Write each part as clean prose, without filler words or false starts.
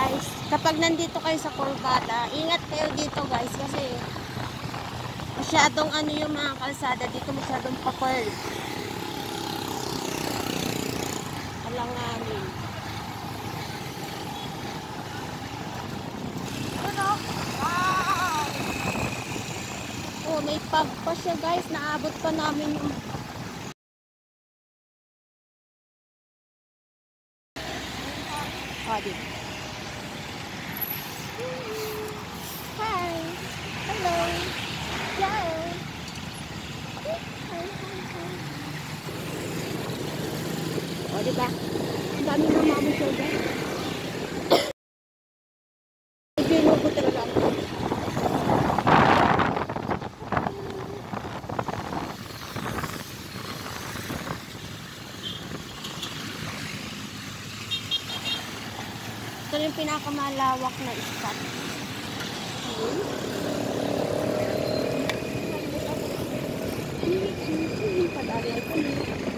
guys, kapag nandito kayo sa Corvada, ingat kayo dito guys kasi masyadong ano yung mga kalsada dito, masyadong pa-curl. Alanganin. Oh, may pag pa siya guys, naabot pa namin yung dito. Hi. Hello. Ciao. O, diba? Ang dami na mamasyal dyan. Pinupo talaga ako. Ito yung pinakamalawak na spot. Padali ko na.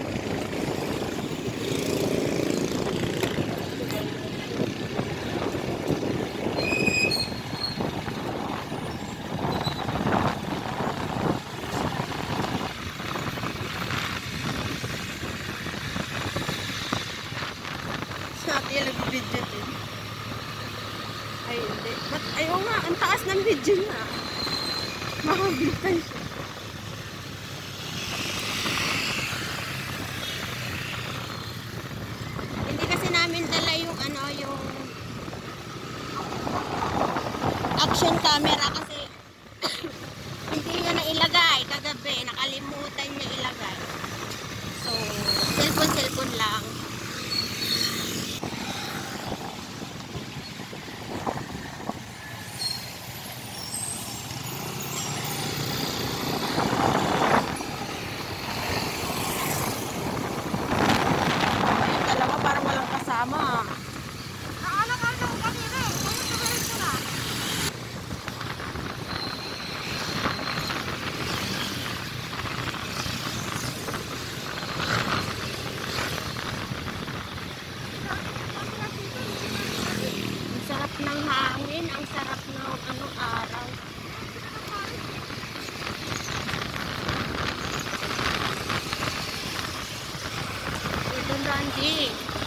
Sabi yung nag-video din. Ay, hindi. But, ayaw nga, ang taas ng video na. Makabitan siya. Hindi kasi namin dala yung ano, yung action camera kasi hindi niya na ilagay kagabi. Nakalimutan niya ilagay. So, cellphone lang. Ng hangin, ang sarap ng anong araw. Ito Randy.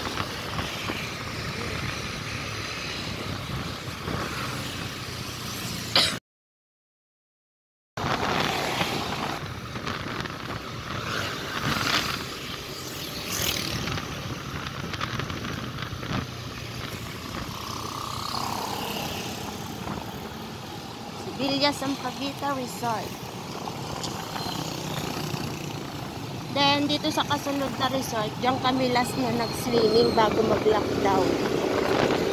Villa Sampaguita Resort. Then, dito sa kasunod na resort, diyan kami last na nag-swimming bago mag-lockdown.